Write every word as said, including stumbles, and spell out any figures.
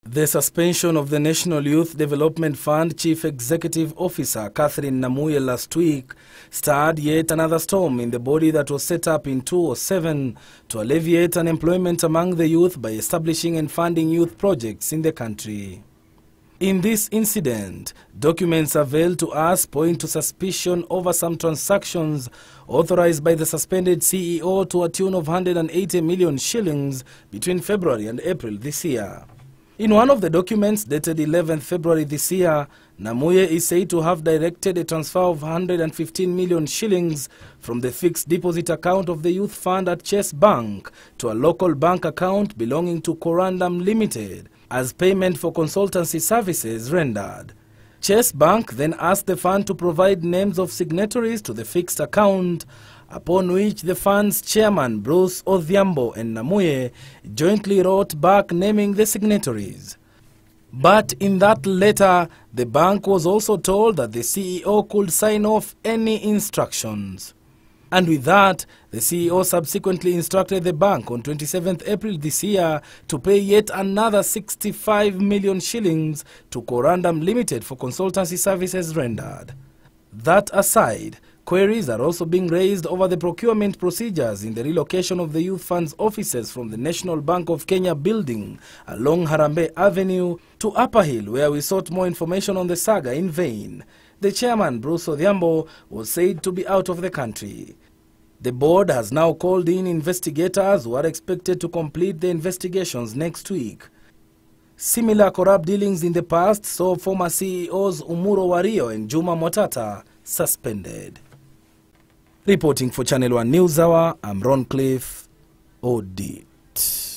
The suspension of the National Youth Development Fund Chief Executive Officer Catherine Namuye last week stirred yet another storm in the body that was set up in two thousand seven to alleviate unemployment among the youth by establishing and funding youth projects in the country. In this incident, documents availed to us point to suspicion over some transactions authorized by the suspended C E O to a tune of one hundred eighty million shillings between February and April this year. In one of the documents dated eleventh February this year, Namuye is said to have directed a transfer of one hundred fifteen million shillings from the fixed deposit account of the youth fund at Chase Bank to a local bank account belonging to Corandum Limited as payment for consultancy services rendered. Chase Bank then asked the fund to provide names of signatories to the fixed account, upon which the fund's chairman Bruce Odhiambo and Namuye jointly wrote back naming the signatories. But in that letter, the bank was also told that the C E O could sign off any instructions. And with that, the C E O subsequently instructed the bank on twenty-seventh April this year to pay yet another sixty-five million shillings to Corandum Limited for consultancy services rendered. That aside, queries are also being raised over the procurement procedures in the relocation of the Youth Fund's offices from the National Bank of Kenya building along Harambee Avenue to Upper Hill, where we sought more information on the saga in vain. The chairman, Bruce Odhiambo, was said to be out of the country. The board has now called in investigators who are expected to complete the investigations next week. Similar corrupt dealings in the past saw former C E Os Umuro Wario and Juma Motata suspended. Reporting for Channel One News Hour, I'm Ron Cliff, Audit.